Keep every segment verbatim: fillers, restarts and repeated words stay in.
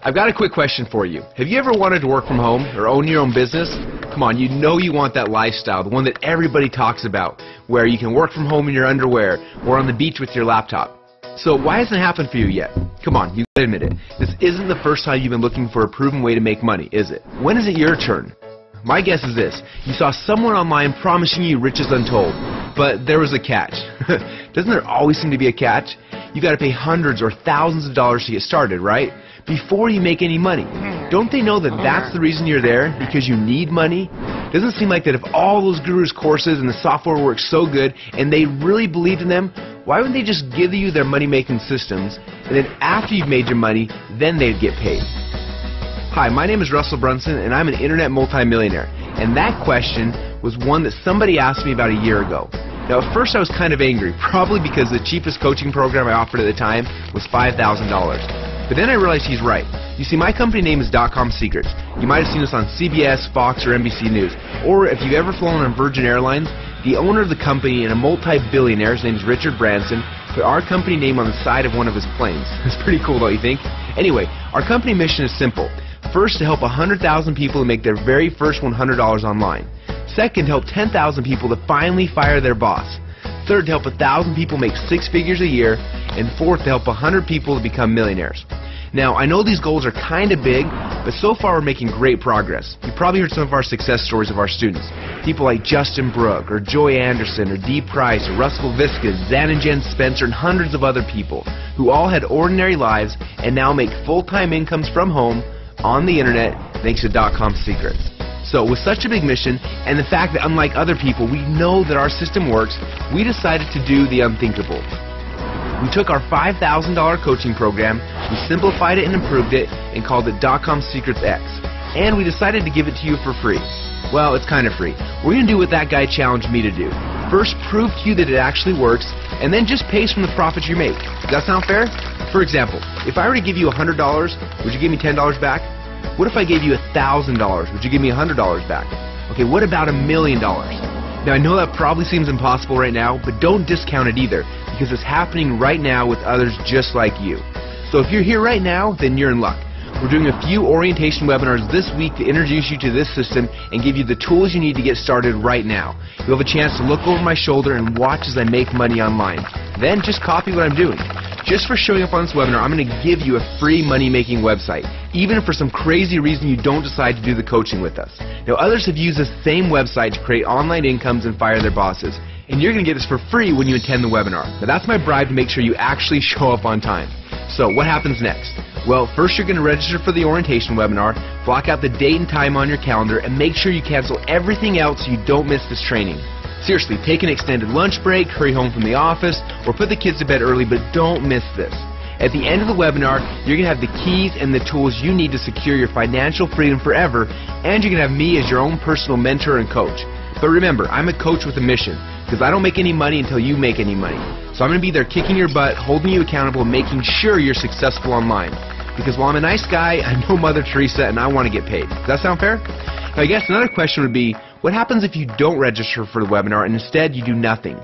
I've got a quick question for you. Have you ever wanted to work from home or own your own business? Come on, you know you want that lifestyle, the one that everybody talks about, where you can work from home in your underwear or on the beach with your laptop. So why hasn't it happened for you yet? Come on, you gotta admit it. This isn't the first time you've been looking for a proven way to make money, is it? When is it your turn? My guess is this. You saw someone online promising you riches untold, but there was a catch. Doesn't there always seem to be a catch? You gotta pay hundreds or thousands of dollars to get started, right? Before you make any money. Don't they know that that's the reason you're there? Because you need money? Doesn't it seem like that if all those gurus' courses and the software works so good and they really believed in them, why wouldn't they just give you their money-making systems, and then after you've made your money, then they'd get paid? Hi, my name is Russell Brunson, and I'm an internet multimillionaire. And that question was one that somebody asked me about a year ago. Now, at first I was kind of angry, probably because the cheapest coaching program I offered at the time was five thousand dollars. But then I realized he's right. You see, my company name is Dot Com Secrets. You might have seen us on C B S, Fox, or N B C News. Or if you've ever flown on Virgin Airlines, the owner of the company and a multi-billionaire, his name is Richard Branson, put our company name on the side of one of his planes. It's pretty cool, don't you think? Anyway, our company mission is simple. First, to help one hundred thousand people to make their very first one hundred dollars online. Second, to help ten thousand people to finally fire their boss. Third, to help one thousand people make six figures a year. And fourth, to help one hundred people to become millionaires. Now, I know these goals are kind of big, but so far we're making great progress. You've probably heard some of our success stories of our students. People like Justin Brooke, or Joy Anderson, or Dee Price, or Russell Viscas, Zan and Jen Spencer, and hundreds of other people who all had ordinary lives and now make full-time incomes from home on the internet thanks to Dot Com Secrets. So with such a big mission, and the fact that unlike other people, we know that our system works, we decided to do the unthinkable. We took our five thousand dollar coaching program, we simplified it and improved it, and called it Dot Com Secrets X. And we decided to give it to you for free. Well, it's kind of free. We're going to do what that guy challenged me to do. First, prove to you that it actually works, and then just pays from the profits you make. Does that sound fair? For example, if I were to give you one hundred dollars, would you give me ten dollars back? What if I gave you one thousand dollars? Would you give me one hundred dollars back? Okay, what about a million dollars? Now, I know that probably seems impossible right now, but don't discount it either, because it's happening right now with others just like you. So if you're here right now, then you're in luck. We're doing a few orientation webinars this week to introduce you to this system and give you the tools you need to get started right now. You'll have a chance to look over my shoulder and watch as I make money online. Then just copy what I'm doing. Just for showing up on this webinar, I'm going to give you a free money-making website, even if for some crazy reason you don't decide to do the coaching with us. Now, others have used this same website to create online incomes and fire their bosses, and you're going to get this for free when you attend the webinar. Now, that's my bribe to make sure you actually show up on time. So, what happens next? Well, first you're going to register for the orientation webinar, block out the date and time on your calendar, and make sure you cancel everything else so you don't miss this training. Seriously, take an extended lunch break, hurry home from the office, or put the kids to bed early, but don't miss this. At the end of the webinar, you're going to have the keys and the tools you need to secure your financial freedom forever, and you're going to have me as your own personal mentor and coach. But remember, I'm a coach with a mission, because I don't make any money until you make any money. So I'm going to be there kicking your butt, holding you accountable, and making sure you're successful online. Because while I'm a nice guy, I know Mother Teresa, and I want to get paid. Does that sound fair? Now, I guess another question would be, what happens if you don't register for the webinar and instead you do nothing?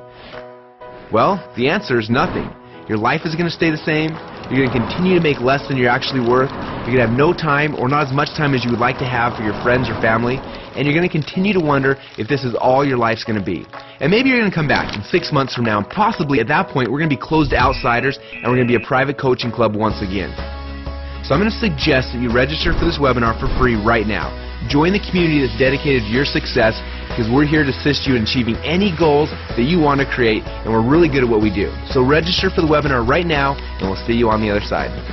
Well, the answer is nothing. Your life is going to stay the same. You're going to continue to make less than you're actually worth. You're going to have no time, or not as much time as you would like to have for your friends or family. And you're going to continue to wonder if this is all your life's going to be. And maybe you're going to come back in six months from now, and possibly at that point we're going to be closed to outsiders, and we're going to be a private coaching club once again. So I'm going to suggest that you register for this webinar for free right now. Join the community that's dedicated to your success, because we're here to assist you in achieving any goals that you want to create, and we're really good at what we do. So register for the webinar right now, and we'll see you on the other side.